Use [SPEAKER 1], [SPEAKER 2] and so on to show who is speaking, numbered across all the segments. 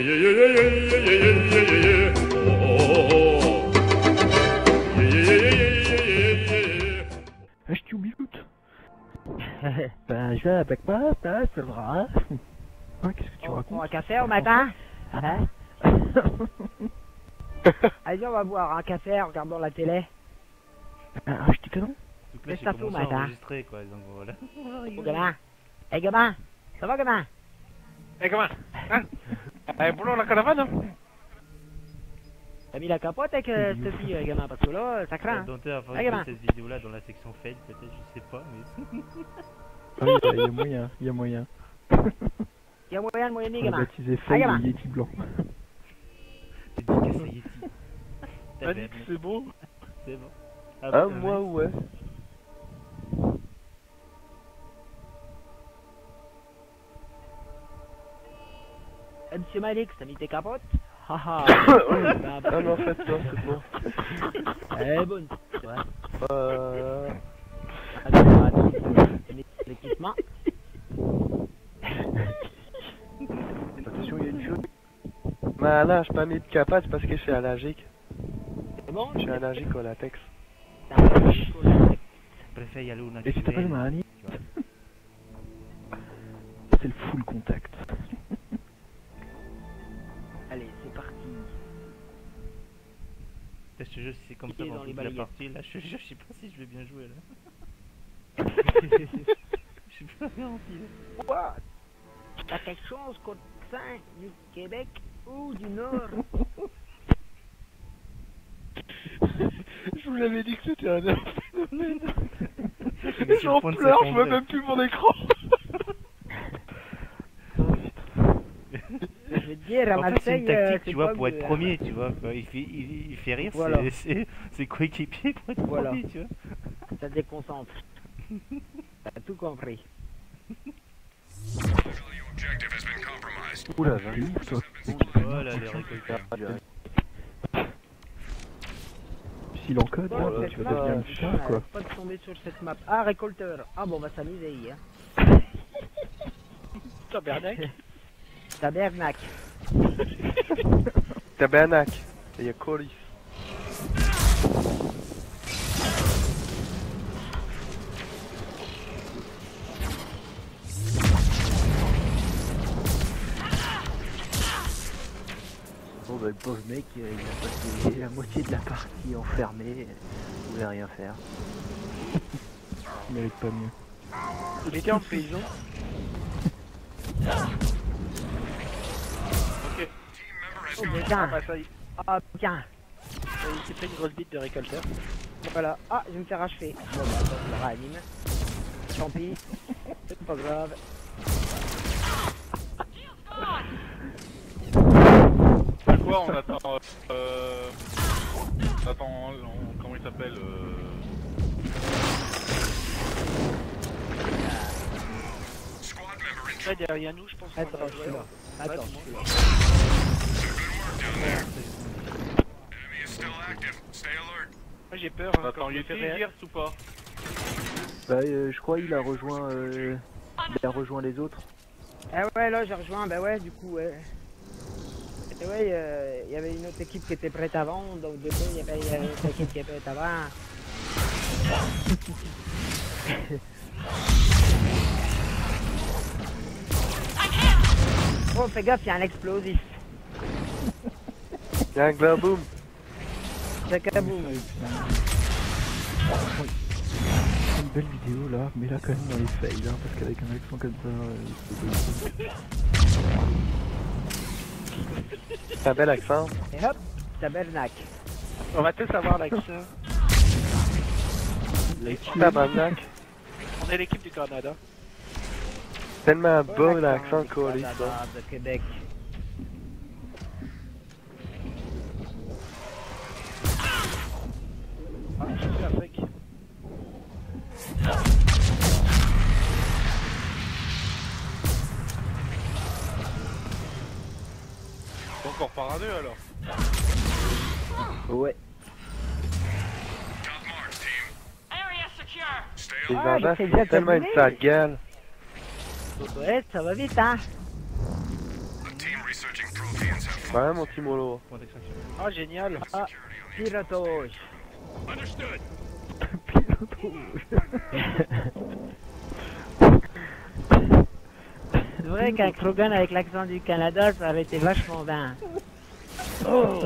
[SPEAKER 1] Je t'oublie. Ben, je vais avec moi, ben, c'est vrai. Hein, qu'est-ce que tu racontes?
[SPEAKER 2] On a un café au matin? Hein? Allez, on va boire un café en regardant la télé.
[SPEAKER 1] Je dis que non.
[SPEAKER 3] Donc là,
[SPEAKER 2] Mais
[SPEAKER 3] j'ai
[SPEAKER 2] ça fout,
[SPEAKER 3] commencé à
[SPEAKER 2] matin.
[SPEAKER 3] enregistrer, quoi, donc voilà.
[SPEAKER 2] Oh, gamin. Hey, gamin. Ça va, gamin?
[SPEAKER 4] Eh gamin, hein? Boulot la caravane, hein?
[SPEAKER 2] T'as mis la capote avec cette fille, gamin, parce que là, ça craint.
[SPEAKER 3] Donc, il
[SPEAKER 2] Hey, gamin.
[SPEAKER 3] cette vidéo-là dans la section fail, peut-être, je sais pas, mais...
[SPEAKER 1] Ah, il y a moyen, il y a moyen.
[SPEAKER 2] Il y a moyen de moyenner,
[SPEAKER 1] On l'a
[SPEAKER 2] gamin.
[SPEAKER 1] baptisé
[SPEAKER 2] Ah,
[SPEAKER 1] Faye
[SPEAKER 2] gamin.
[SPEAKER 1] le Yeti blanc.
[SPEAKER 3] Dédicace à Yeti.
[SPEAKER 4] Alix, c'est beau.
[SPEAKER 3] C'est bon.
[SPEAKER 1] Ah, moi, ouais.
[SPEAKER 2] Monsieur Malix, t'as mis tes capotes? Haha.
[SPEAKER 1] Ah, mais en fait, non, c'est bon.
[SPEAKER 2] Elle est bonne. Ouais. Attends. T'as mis l'équipement?
[SPEAKER 1] Attention, il y a une chose. Mais là, je pas mis de capote parce que je suis allergique.
[SPEAKER 2] C'est bon?
[SPEAKER 1] Je suis allergique au latex.
[SPEAKER 3] Je préfère y aller au
[SPEAKER 1] Et
[SPEAKER 3] naturel.
[SPEAKER 1] tu t'appelles Mahani?
[SPEAKER 3] Tu vois.
[SPEAKER 1] C'est le full contact.
[SPEAKER 2] Allez, c'est parti.
[SPEAKER 3] Je te jure, si c'est comme ça
[SPEAKER 2] Il est
[SPEAKER 3] dans
[SPEAKER 2] dans les
[SPEAKER 3] toute la
[SPEAKER 2] balayettes.
[SPEAKER 3] partie, là, je te jure, je sais pas si je vais bien jouer, là. Je suis pas garanti, là.
[SPEAKER 2] Quoi? T'as quelque chose contre ça du Québec ou du Nord?
[SPEAKER 1] Je vous l'avais dit que c'était un phénomène.
[SPEAKER 3] Mais sur le
[SPEAKER 1] J'en
[SPEAKER 3] point de
[SPEAKER 1] pleure, je vois
[SPEAKER 3] s'effondrer.
[SPEAKER 1] même plus mon écran.
[SPEAKER 2] Je vais te dire, à
[SPEAKER 3] En fait, c'est une
[SPEAKER 2] Marseille,
[SPEAKER 3] tactique,
[SPEAKER 2] c'est
[SPEAKER 3] tu vois,
[SPEAKER 2] pas
[SPEAKER 3] pour
[SPEAKER 2] que-
[SPEAKER 3] être premier, tu vois. Quoi. Il fait rire,
[SPEAKER 2] Voilà.
[SPEAKER 3] c'est coéquipier pour être
[SPEAKER 2] Voilà.
[SPEAKER 3] premier, tu vois.
[SPEAKER 2] Ça te déconcentre. T'as tout compris.
[SPEAKER 1] Oula, j'ai eu toi.
[SPEAKER 3] Voilà, les récolteurs.
[SPEAKER 1] S'il encode,
[SPEAKER 2] Bon,
[SPEAKER 1] là,
[SPEAKER 2] cette
[SPEAKER 1] tu vas
[SPEAKER 2] map,
[SPEAKER 1] devenir un
[SPEAKER 2] putain,
[SPEAKER 1] chat, quoi.
[SPEAKER 2] arrête pas de tomber sur cette map. Ah, récolteur. Ah bon, on va s'amuser, hein.
[SPEAKER 4] Tabernacle.
[SPEAKER 2] Tabernacle.
[SPEAKER 1] Tabernacle. Il y a Colis. Bon bah le pauvre mec, il a passé la moitié de la partie enfermé, il pouvait rien faire. Il mérite pas mieux.
[SPEAKER 4] Il était en prison. Ok.
[SPEAKER 2] Oh putain.
[SPEAKER 4] Ah, ça y est.
[SPEAKER 2] Ah putain.
[SPEAKER 4] Il s'est pris une grosse bite de récolteur.
[SPEAKER 2] Voilà. Ah, je vais me faire achever. Bon bah attends, je le réanime. Tant pis. C'est pas grave.
[SPEAKER 5] Bah quoi, on attend... Attends, comment il s'appelle
[SPEAKER 4] Là, derrière nous, je pense qu'on
[SPEAKER 2] Attends,
[SPEAKER 4] va
[SPEAKER 2] je suis
[SPEAKER 4] jouer.
[SPEAKER 2] là. Attends, je suis là.
[SPEAKER 4] Moi, j'ai peur. hein,
[SPEAKER 5] Attends,
[SPEAKER 4] quand
[SPEAKER 5] il
[SPEAKER 4] je
[SPEAKER 5] était
[SPEAKER 4] fais
[SPEAKER 5] hier ou pas?
[SPEAKER 1] Bah je crois il a rejoint les autres.
[SPEAKER 2] Ah ouais, là j'ai rejoint, bah ouais, du coup, ouais. Et ouais, il y avait une autre équipe qui était prête avant, donc du coup, il y avait une autre équipe qui était prête avant. Oh, fais gaffe, il y a un explosif.
[SPEAKER 1] Il y a un glaboum.
[SPEAKER 2] C'est kaboum.
[SPEAKER 1] Une belle vidéo là, mais là quand même dans les fails, hein, parce qu'avec un accent comme ça, c'est un bel accent.
[SPEAKER 2] Et hop, tabernacle.
[SPEAKER 4] On va tous avoir l'accent.
[SPEAKER 1] Tabarnak.
[SPEAKER 4] On est l'équipe du Canada.
[SPEAKER 1] Tellement un
[SPEAKER 2] Bon
[SPEAKER 1] bon accent collé
[SPEAKER 2] Canada
[SPEAKER 1] ça.
[SPEAKER 2] de Québec.
[SPEAKER 4] Ah, je suis avec.
[SPEAKER 5] Encore par à deux alors.
[SPEAKER 1] Ouais. Les
[SPEAKER 2] Ah,
[SPEAKER 1] Vendas,
[SPEAKER 2] il fait déjà
[SPEAKER 1] c'est tellement une
[SPEAKER 2] terminer.
[SPEAKER 1] sale gueule.
[SPEAKER 2] Ouais, ça va vite, hein.
[SPEAKER 6] Ouais, mon petit mollo.
[SPEAKER 3] Point d'extraction.
[SPEAKER 4] Ah, génial.
[SPEAKER 2] Ah, pilotage. C'est vrai qu'un Krogan avec l'accent du Canada, ça aurait été vachement bien. Oh.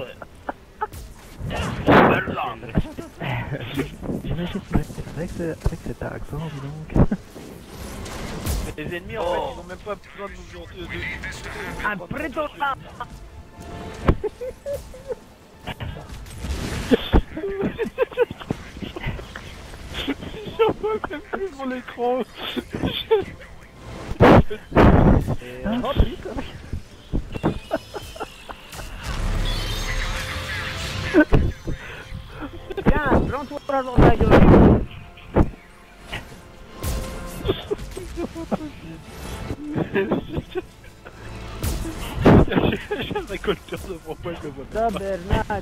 [SPEAKER 1] J'imagine, avec cet accent, dis donc.
[SPEAKER 4] Les ennemis, en fait, ils ont même pas besoin de nous
[SPEAKER 2] Un prétoire.
[SPEAKER 4] J'en vois même plus mon écran.
[SPEAKER 1] Ah, putain.
[SPEAKER 2] Tiens, prends-toi dans ta gueule.
[SPEAKER 4] J'ai un récolteur devant moi, je le vois pas.
[SPEAKER 2] Tabernacle.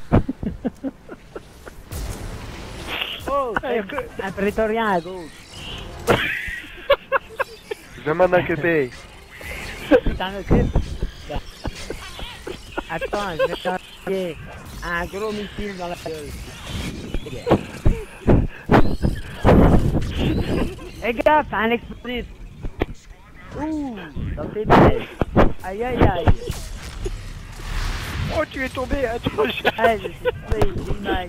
[SPEAKER 2] Oh, c'est un prétorien à gauche.
[SPEAKER 6] Je m'en occuper.
[SPEAKER 2] Tu t'en occupes? Attends, je vais t'envoyer un gros missile dans la gueule. Fais gaffe, un explosif. Ouh, dans tes pieds. Aïe aïe aïe.
[SPEAKER 4] Oh, tu es tombé, hein,
[SPEAKER 2] Aïe, je suis pris, j'ai mal.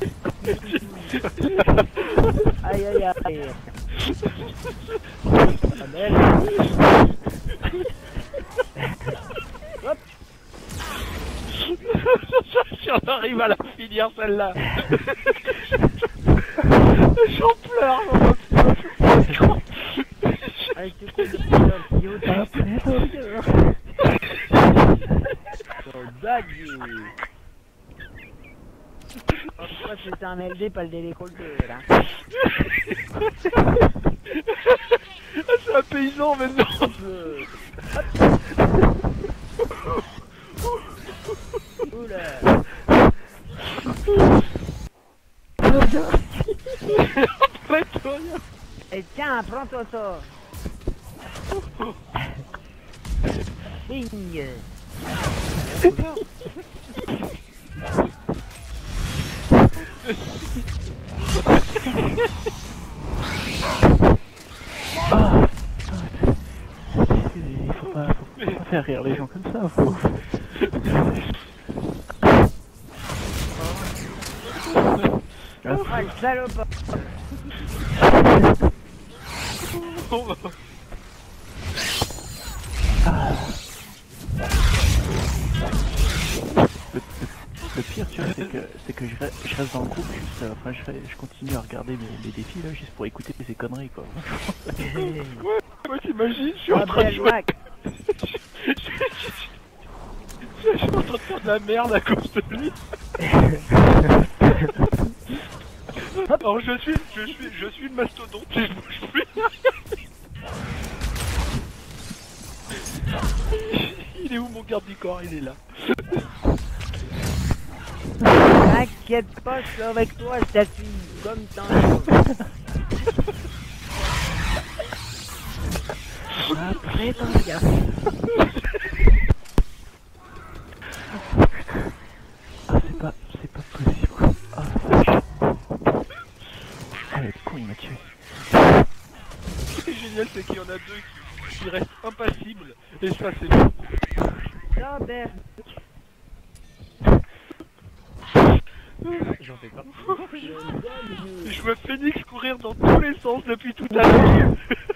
[SPEAKER 2] Aïe aïe aïe. Ah, belle. Hop.
[SPEAKER 4] Si on arrive à la finir celle-là. J'en pleure, mon écran.
[SPEAKER 2] Allez, tu coules de pilote, idiot. Pourquoi c'était un LD, pas le décolleteur, hein?
[SPEAKER 4] C'est un paysan maintenant.
[SPEAKER 2] Oula.
[SPEAKER 4] Prétorien.
[SPEAKER 2] Et tiens, prends-toi ça. Bing.
[SPEAKER 1] Ah, il faut pas faire rire les gens comme ça, faut...
[SPEAKER 2] Ah, le salopard.
[SPEAKER 1] Le pire, tu vois, c'est que je reste dans le groupe, juste, enfin, je continue à regarder mes défis, là, juste pour écouter ces conneries, quoi.
[SPEAKER 4] Moi, t'imagines, je suis en
[SPEAKER 2] Ah,
[SPEAKER 4] train de
[SPEAKER 2] belle
[SPEAKER 4] jouer.
[SPEAKER 2] Mac.
[SPEAKER 4] Je suis en train de faire de la merde à cause de lui. Alors je suis le mastodonte et je bouge plus. Il est où mon garde du corps? Il est là.
[SPEAKER 2] T'inquiète pas, je suis avec toi, je t'appuie comme tant. Après, ton gars.
[SPEAKER 1] Ah, c'est pas possible, quoi. Ah, vache. Ah, le con, il m'a tué.
[SPEAKER 4] Ce qui est génial, c'est qu'il y en a deux qui restent impassibles. Et ça, c'est bon.
[SPEAKER 2] Robert.
[SPEAKER 3] J'en fais pas.
[SPEAKER 4] Je vois Phoenix courir dans tous les sens depuis tout à l'heure.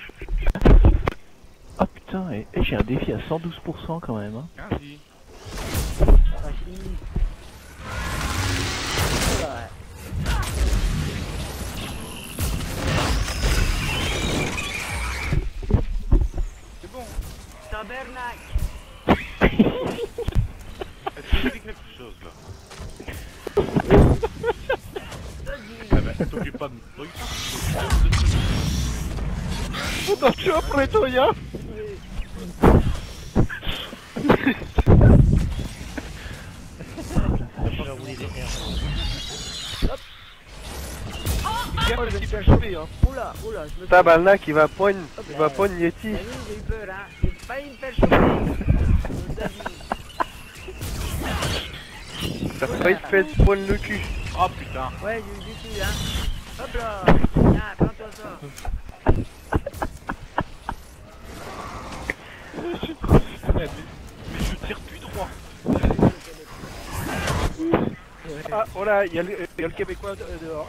[SPEAKER 1] Ah putain, et j'ai un défi à 112% quand même, hein.
[SPEAKER 3] Merci.
[SPEAKER 4] C'est bon.
[SPEAKER 2] Tabernacle.
[SPEAKER 5] Est-ce que j'ai dit quelque chose là? Ah ben, t'occupe pas de mon truc.
[SPEAKER 4] Attention, prétorien.
[SPEAKER 3] On va rouler des airs.
[SPEAKER 4] Regarde ce qu'il peut choper, hein.
[SPEAKER 2] Oula, oula, je me
[SPEAKER 6] Tabarnak, il va pas une Yeti.
[SPEAKER 2] T'as vu, j'ai eu peur, hein. J'ai failli me faire choper.
[SPEAKER 6] T'as failli te faire poil le cul.
[SPEAKER 5] Oh putain.
[SPEAKER 2] Ouais, j'ai eu du cul, hein. Hop là. Tiens, prends-toi ça.
[SPEAKER 5] Mais je tire plus droit.
[SPEAKER 4] Ah, oh là, il y a le Québécois dehors.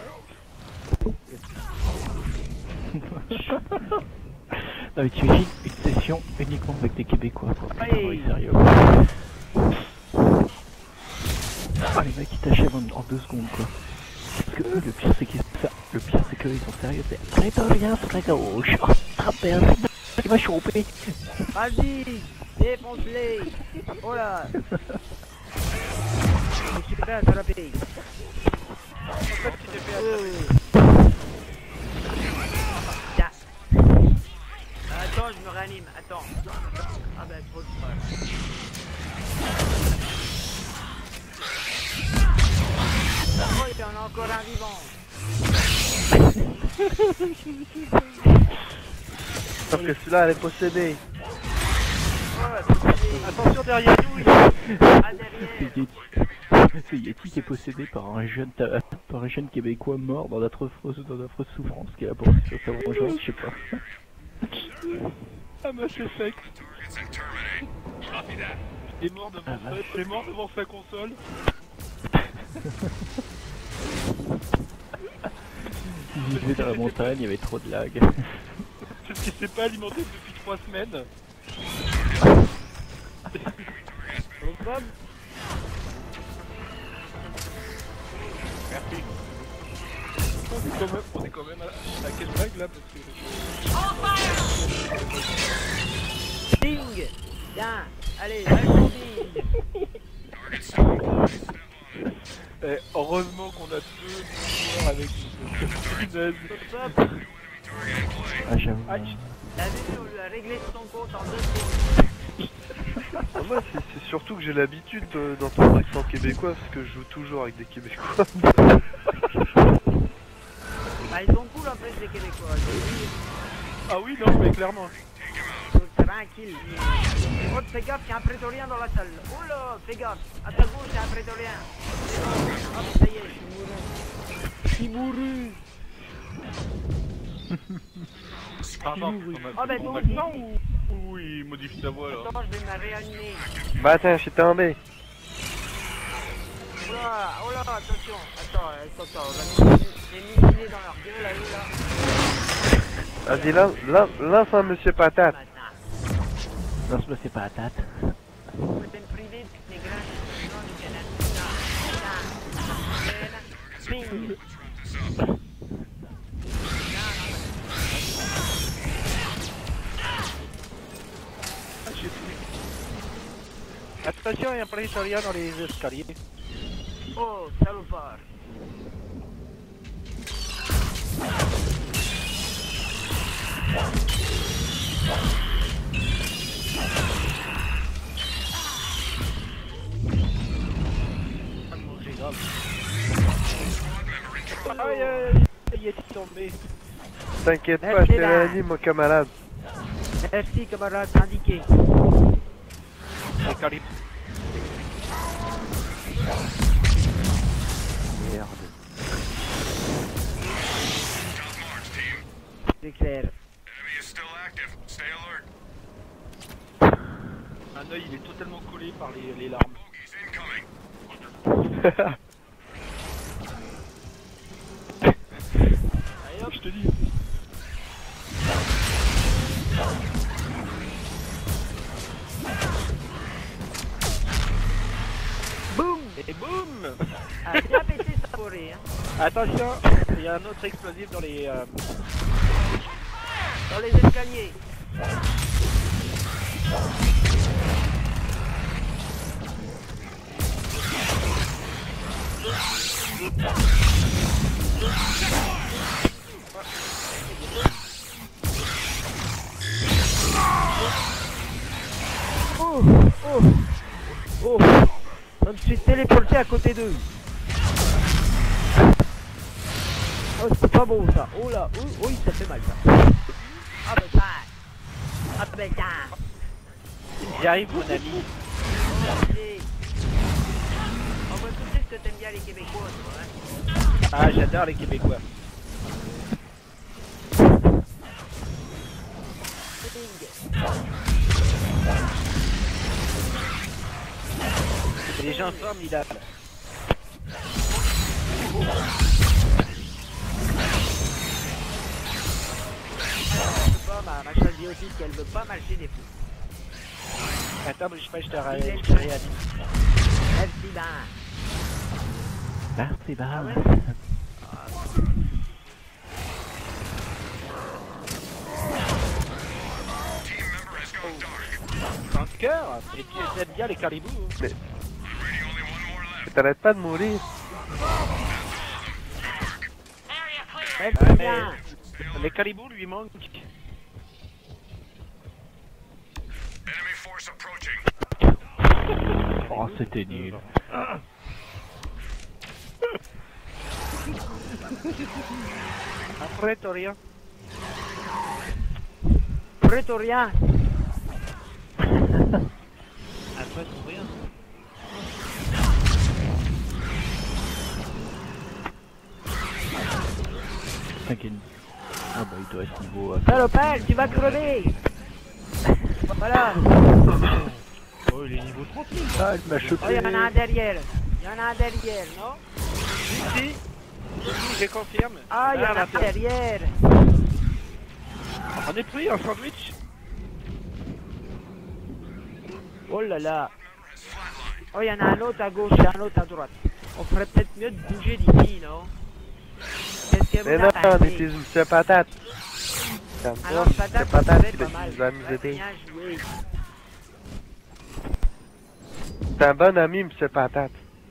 [SPEAKER 3] Non mais tu imagines une session uniquement avec des Québécois quoi, putain,
[SPEAKER 2] Allez.
[SPEAKER 3] oui, sérieux. Ah les mecs ils t'achèvent en 2 secondes quoi. Parce que eux le pire c'est qu'ils sont sérieux, c'est prétorien frérot, je suis en train il va choper.
[SPEAKER 2] Vas-y, défonce-les. Oh là. Je suis prêt à t'attraper. Tiens. Attends, je me réanime. Attends. Ah ben, trop de mal. Oh, il y en a encore un vivant.
[SPEAKER 6] Sauf que celui-là, elle est possédée.
[SPEAKER 4] Attention derrière nous, il y a...
[SPEAKER 2] Ah, derrière.
[SPEAKER 3] C'est Yeti qui est possédé par un jeune Québécois mort dans d'affreuses souffrances qui a poursuivi sur sa vengeance, je sais pas.
[SPEAKER 4] Ah Mass Effect. Il est mort devant sa console.
[SPEAKER 3] Il vivait dans la montagne, il y avait trop de lag.
[SPEAKER 4] Parce qu'il s'est pas alimenté depuis 3 semaines.
[SPEAKER 2] Bob.
[SPEAKER 5] Merci.
[SPEAKER 4] On est quand même à quelle blague là parce que...
[SPEAKER 2] Ding. Tiens. Allez, ding.
[SPEAKER 4] heureusement qu'on a 2 joueurs avec nous. Punaise.
[SPEAKER 2] Bob.
[SPEAKER 3] Ah j'avoue.
[SPEAKER 2] T'as vu, on lui a réglé son compte en 2 secondes.
[SPEAKER 6] Ah, moi, c'est surtout que j'ai l'habitude d'entendre l'accent québécois parce que je joue toujours avec des Québécois.
[SPEAKER 2] Bah, ils sont cool en plus, les Québécois.
[SPEAKER 4] Ah oui, non, mais clairement.
[SPEAKER 2] Tranquille. Oh, fais gaffe, il y a un prétorien dans la salle. Oh là, fais gaffe. À ta gauche, il y a un prétorien. Hop, ça y est, je suis mouru.
[SPEAKER 5] Pardon.
[SPEAKER 2] Oh, ben, toi
[SPEAKER 5] on a
[SPEAKER 2] aussi.
[SPEAKER 5] ou il modifie sa voix là.
[SPEAKER 2] Attends, je vais me réanimer.
[SPEAKER 6] Bah, attends, je suis tombé.
[SPEAKER 2] Oh là, attention. Attends, on va les mutiler dans leur gueule, là, eux, là.
[SPEAKER 6] Vas-y, lance un monsieur patate.
[SPEAKER 2] Maintenant.
[SPEAKER 3] Lance-moi c'est pas à tâte.
[SPEAKER 2] Vous êtes privé de les grands champions du Canada. Ping.
[SPEAKER 4] Attention, il y a un prétorien dans les escaliers.
[SPEAKER 2] Oh, salopard.
[SPEAKER 4] Aïe, il est tombé.
[SPEAKER 6] T'inquiète pas,
[SPEAKER 2] Merci,
[SPEAKER 6] je te
[SPEAKER 2] là.
[SPEAKER 6] réanime, mon camarade.
[SPEAKER 2] Merci, camarade syndiqué.
[SPEAKER 4] C'est Karim.
[SPEAKER 1] Merde.
[SPEAKER 2] C'est clair.
[SPEAKER 4] Un œil, il est totalement collé par les larmes. Allez hop, je te dis.
[SPEAKER 2] Boum.
[SPEAKER 4] Et boum.
[SPEAKER 2] Ah, bien pété ça pourrait, hein.
[SPEAKER 4] Attention, il y a un autre explosif dans les...
[SPEAKER 2] Dans les escaliers. Oh, oh, oh. Je me suis téléporté à côté d'eux. Oh, c'est pas bon ça. Oh là, oh, oui, ça fait mal ça. Ah ben ça. Ah ben ça.
[SPEAKER 4] J'y arrive, mon ami.
[SPEAKER 2] Merci. On va tout de suite les Québécois, toi, hein.
[SPEAKER 4] Ah, j'adore les Québécois. C'est des gens formidables.
[SPEAKER 2] Ma chasse dit aussi qu'elle veut pas marcher des fous.
[SPEAKER 4] Attends, mais je sais pas, je te
[SPEAKER 2] Il est
[SPEAKER 4] réanime.
[SPEAKER 2] Merci, ben.
[SPEAKER 3] Merci, bah.
[SPEAKER 2] Ah ouais?
[SPEAKER 4] En cœur. Et tu aimes bien les caribous. Hein.
[SPEAKER 6] T'arrêtes pas de mourir.
[SPEAKER 2] Merci,
[SPEAKER 4] Ouais,
[SPEAKER 2] bien.
[SPEAKER 4] mais les caribous lui manquent.
[SPEAKER 3] Oh, c'était nul.
[SPEAKER 4] Après, t'as rien.
[SPEAKER 2] Prétorien.
[SPEAKER 5] Après, c'est rien.
[SPEAKER 3] T'inquiète. Ah bah il doit être niveau...
[SPEAKER 2] Salopard, tu vas crever. Voilà.
[SPEAKER 5] Oh, il est niveau 30 000.
[SPEAKER 3] Ah, il m'a
[SPEAKER 2] Oh,
[SPEAKER 3] chopé.
[SPEAKER 2] il y en a un derrière. Il y en a un derrière, non?
[SPEAKER 4] Si, je confirme.
[SPEAKER 2] Ah, il y en a un
[SPEAKER 4] attends.
[SPEAKER 2] derrière.
[SPEAKER 4] On est pris en sandwich.
[SPEAKER 2] Oh là là. Oh, il y en a un autre à gauche et un autre à droite. On ferait peut-être mieux de bouger d'ici, non? Qu'est-ce que
[SPEAKER 6] Mais
[SPEAKER 2] vous
[SPEAKER 6] non,
[SPEAKER 2] en
[SPEAKER 6] on
[SPEAKER 2] pensez?
[SPEAKER 6] était une petite patate. Ça me
[SPEAKER 2] Alors,
[SPEAKER 6] donne,
[SPEAKER 2] patate,
[SPEAKER 6] c'est patate
[SPEAKER 2] c'est
[SPEAKER 6] qui
[SPEAKER 2] pas mal.
[SPEAKER 6] va nous
[SPEAKER 2] Ouais,
[SPEAKER 6] aider.
[SPEAKER 2] bien joué.
[SPEAKER 6] C'est un bon ami, monsieur patate.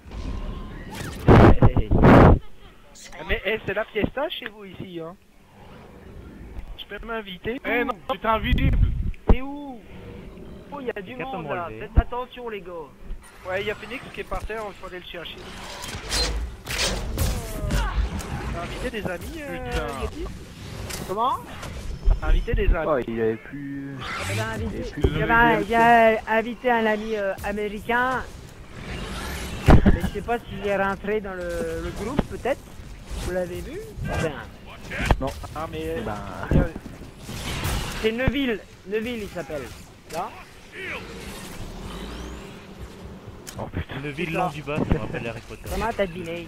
[SPEAKER 2] Hey.
[SPEAKER 4] Mais c'est la fiesta chez vous ici, hein. Je peux m'inviter.
[SPEAKER 5] Eh non, c'est invisible.
[SPEAKER 2] C'est où? Oh, il y a du
[SPEAKER 5] Qu'est-ce qu'on
[SPEAKER 2] monde
[SPEAKER 5] va
[SPEAKER 2] là.
[SPEAKER 5] enlever?
[SPEAKER 2] Faites attention, les gars.
[SPEAKER 4] Ouais, il y a Phoenix qui est par terre, il faut aller le chercher. T'as invité des amis,
[SPEAKER 5] Putain.
[SPEAKER 4] Yeti?
[SPEAKER 2] Comment?
[SPEAKER 4] T'as invité des amis.
[SPEAKER 3] Oh, il avait plus...
[SPEAKER 2] J'ai invité un ami américain. Mais je sais pas s'il est rentré dans le groupe, peut-être. Vous l'avez vu? Ben,
[SPEAKER 4] Ah, mais...
[SPEAKER 3] Ben...
[SPEAKER 2] c'est Neuville. Neuville, il s'appelle. Là?
[SPEAKER 3] Oh putain.
[SPEAKER 5] Le vilain du bas, ça me rappelle Harry Potter.
[SPEAKER 2] Comment t'as deviné?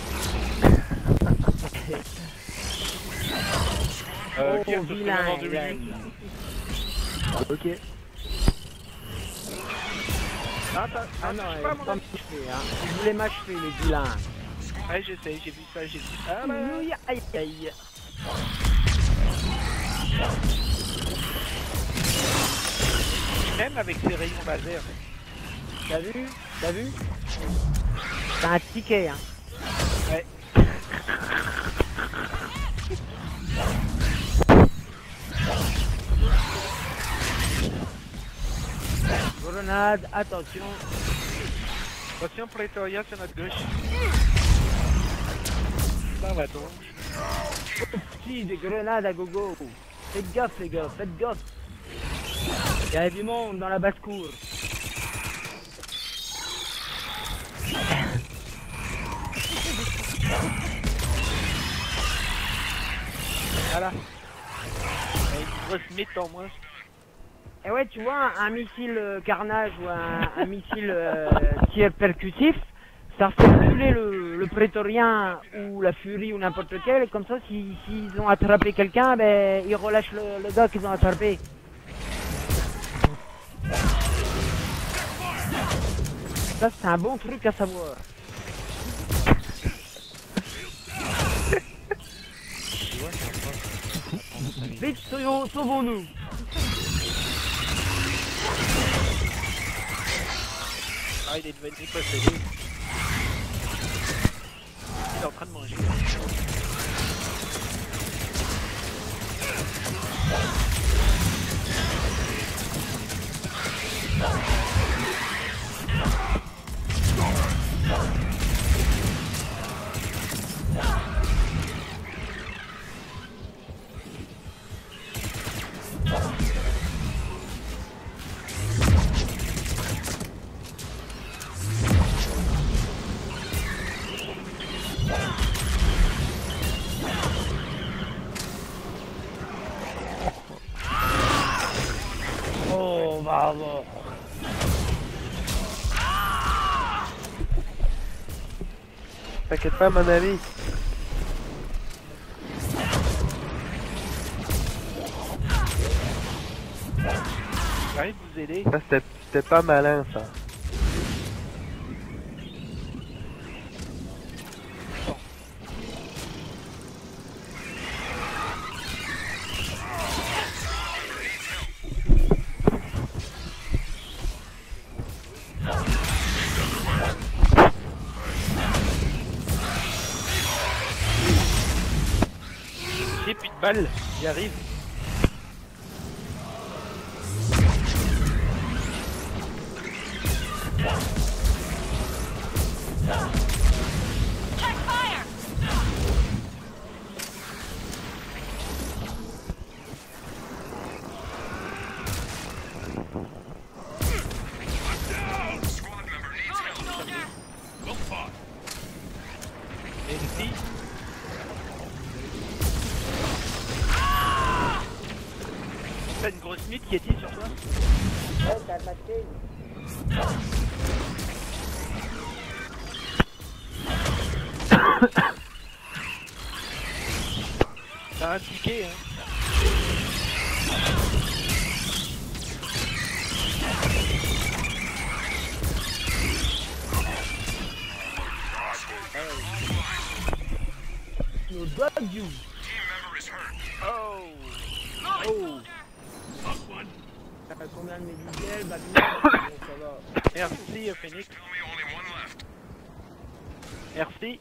[SPEAKER 5] Pierre,
[SPEAKER 2] Oh,
[SPEAKER 5] ce serait
[SPEAKER 2] vilain,
[SPEAKER 5] dans 2
[SPEAKER 2] gars.
[SPEAKER 5] minutes.
[SPEAKER 3] Ok.
[SPEAKER 4] Ah,
[SPEAKER 2] Ah non,
[SPEAKER 4] je sais
[SPEAKER 2] il
[SPEAKER 4] pas,
[SPEAKER 2] pas
[SPEAKER 4] mon ami.
[SPEAKER 2] m'achever, hein. Ils voulaient m'achever, les vilains.
[SPEAKER 4] Ouais, je sais, j'ai vu ça, j'ai vu. Ah, bah...
[SPEAKER 2] Aïe, aïe, aïe.
[SPEAKER 4] Même avec ses rayons laser.
[SPEAKER 2] T'as vu? T'as vu? T'as un ticket, hein.
[SPEAKER 4] Ouais.
[SPEAKER 2] Grenade, attention.
[SPEAKER 4] Attention, Pretoria sur notre gauche. Ça va donc.
[SPEAKER 2] Si, des grenades à gogo. Faites gaffe, les gars, faites gaffe. Il y a du monde dans la basse-cour.
[SPEAKER 4] Voilà. Et une grosse mythe en moins.
[SPEAKER 2] Et ouais, tu vois, un missile carnage ou un missile tir percussif, ça fait reculer le prétorien ou la furie ou n'importe lequel. Et comme ça, s'ils ont attrapé quelqu'un, ben, ils relâchent le gars qu'ils ont attrapé. Ça, c'est un bon truc à savoir. Vite, sauvons-nous.
[SPEAKER 4] Ah, il est devenu possédé. Il est en train de manger.
[SPEAKER 2] Bravo.
[SPEAKER 6] T'inquiète pas, mon ami.
[SPEAKER 4] J'arrive vous aider.
[SPEAKER 6] Ça, c'était pas malin, ça.
[SPEAKER 4] J'ai plus de balles, j'y arrive. Et ici. T'as une grosse mythe qui est sur toi?
[SPEAKER 2] Ouais, t'as attaqué.
[SPEAKER 4] T'as un ticket, hein.
[SPEAKER 2] No dog you.
[SPEAKER 4] Oh. Oh.
[SPEAKER 2] T'as combien de médicels? Bah, bon, ça va.
[SPEAKER 4] Merci, Phoenix. Merci.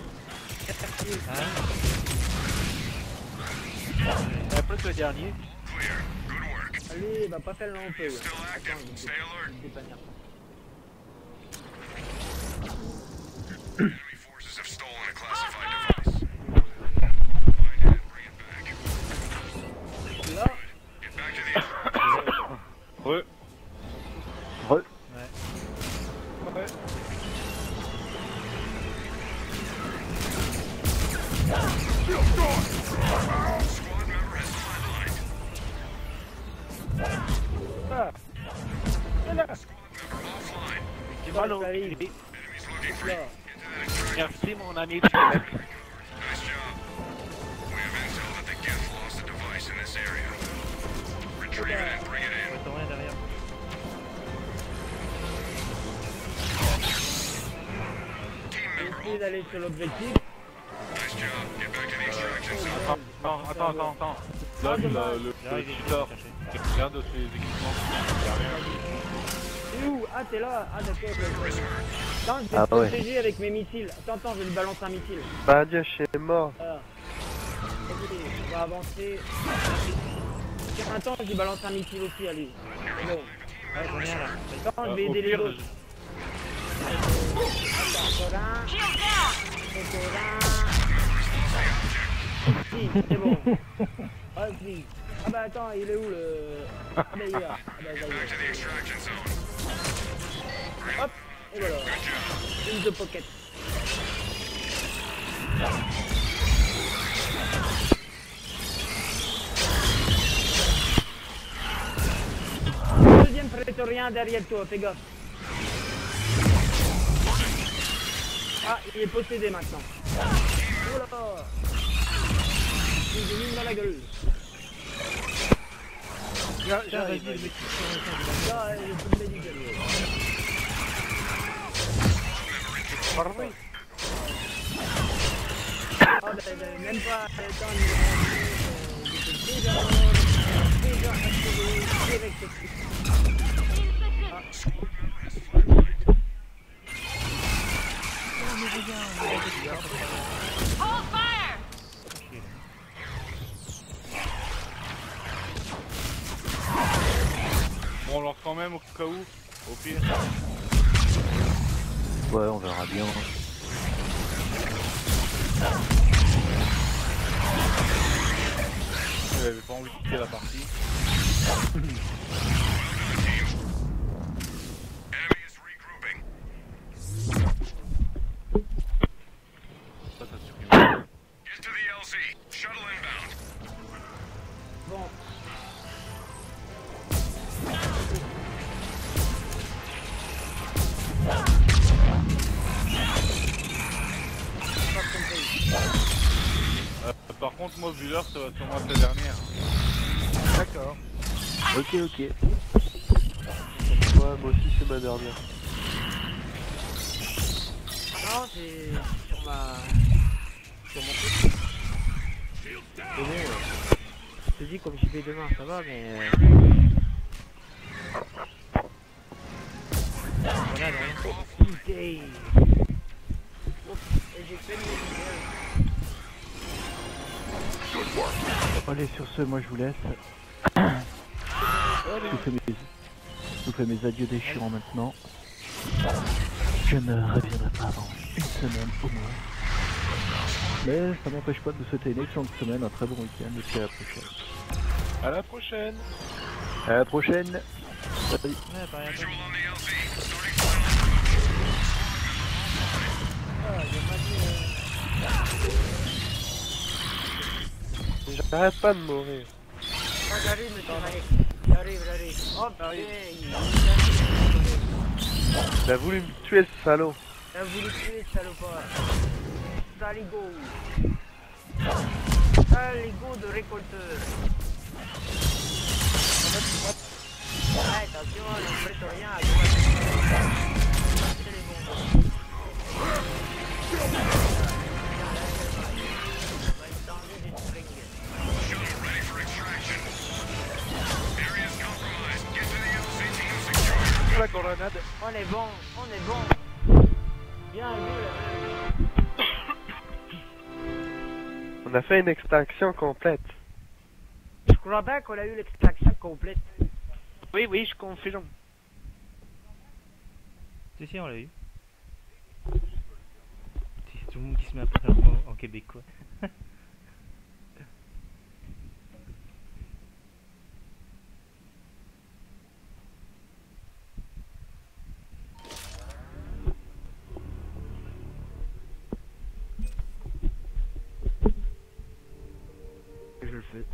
[SPEAKER 4] Et après le dernier.
[SPEAKER 2] Allez, va pas faire le peu. Attends, je vais me dépanner. Là,
[SPEAKER 4] Ouais.
[SPEAKER 1] Re.
[SPEAKER 4] Ouais. Ah. Voilà. Du mal au pied.
[SPEAKER 2] là.
[SPEAKER 4] Merci mon ami du Québec. Retournez derrière.
[SPEAKER 2] Essayez d'aller sur l'objectif.
[SPEAKER 4] Attends. Là, le tuteur, l'un de ses équipements.
[SPEAKER 2] C'est où? Ah, t'es là. Ah, d'accord. Attends, je vais
[SPEAKER 1] Ah,
[SPEAKER 2] te
[SPEAKER 1] ouais.
[SPEAKER 2] protéger avec mes missiles. Attends, je vais lui balancer un missile.
[SPEAKER 6] Bah, Dieu, je suis mort.
[SPEAKER 2] Voilà. Ok, on va avancer. Tiens, attends, je lui balance un missile aussi à lui. C'est bon.
[SPEAKER 4] Ouais, j'en ai un là.
[SPEAKER 2] Attends, je vais aider les autres. Attends, encore un. Encore un. Si, c'est bon. Ah, si. Ah bah attends, il est où le... Ah bah il est là. Ah bah ça y est. Hop, et voilà. Une de pocket. Deuxième prétorien derrière toi, fais gaffe. Ah, il est possédé maintenant. Oh là! J'ai mis dans la gueule.
[SPEAKER 4] Tiens, vas-y, le mec.
[SPEAKER 2] Là, il est tout médical. Ah ben, même pas le temps de j'étais déjà activé direct.
[SPEAKER 7] Hold fire!
[SPEAKER 4] Bon, on lance quand même au cas où, au pire.
[SPEAKER 1] Ouais, on verra bien.
[SPEAKER 4] J'avais pas envie de quitter la partie. Ça supprime.
[SPEAKER 2] Bon.
[SPEAKER 5] que moi, vu l'heure, ça va sûrement être la dernière.
[SPEAKER 4] D'accord.
[SPEAKER 3] Ok, ok.
[SPEAKER 6] Ouais, moi aussi c'est ma dernière.
[SPEAKER 2] Non, c'est sur mon truc. Mais bon, je te dis comme j'y vais demain, ça va, mais voilà, non. Putain. Oups, et j'ai fait mes
[SPEAKER 3] Allez, sur ce, moi je vous laisse. Je vous fais mes adieux déchirants maintenant. Je ne reviendrai pas avant une semaine au moins. Mais ça m'empêche pas de vous souhaiter une excellente semaine, un très bon week-end et puis à la prochaine.
[SPEAKER 4] À la prochaine.
[SPEAKER 3] À la prochaine. Salut.
[SPEAKER 2] Ouais, pareil à toi.
[SPEAKER 6] J'arrête pas de mourir.
[SPEAKER 2] Ah, j'arrive, monsieur Malik. J'arrive. Oh, putain,
[SPEAKER 6] Il a voulu me tuer ce salaud.
[SPEAKER 2] il a voulu tuer ce salopard. Saligo. Saligo de récolteur. Attention, le prétorien a droit. C'est les bons.
[SPEAKER 4] La grenade.
[SPEAKER 2] On est bon. Bien vu là.
[SPEAKER 6] On a fait une extinction complète.
[SPEAKER 2] Je crois bien qu'on a eu l'extraction complète.
[SPEAKER 4] Oui, je confirme.
[SPEAKER 7] Si, on l'a eu. C'est tout le monde qui se met à parler en québécois.
[SPEAKER 1] Je le fais.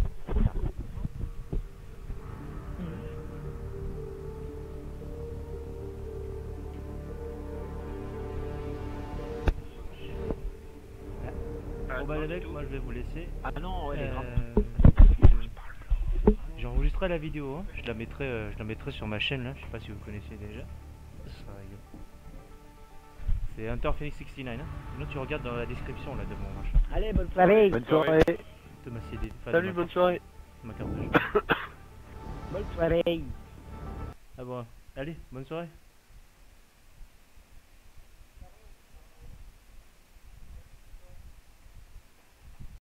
[SPEAKER 7] Bon bah les mecs, moi je vais vous laisser.
[SPEAKER 1] Ah non, ouais, les grands.
[SPEAKER 7] J'enregistrerai la vidéo, hein. Je la mettrai sur ma chaîne là, je sais pas si vous connaissez déjà. Ça sera rigolo. C'est Hunter Phoenix 69, hein. Sinon tu regardes dans la description là de mon machin.
[SPEAKER 2] Allez, bonne soirée.
[SPEAKER 1] Bonne soirée.
[SPEAKER 7] De ma CD. enfin, de
[SPEAKER 6] Salut,
[SPEAKER 7] ma
[SPEAKER 6] bonne
[SPEAKER 7] carte-
[SPEAKER 6] soirée.
[SPEAKER 7] Ma carte de jeu.
[SPEAKER 2] Bonne soirée.
[SPEAKER 7] Ah bon, allez, bonne soirée.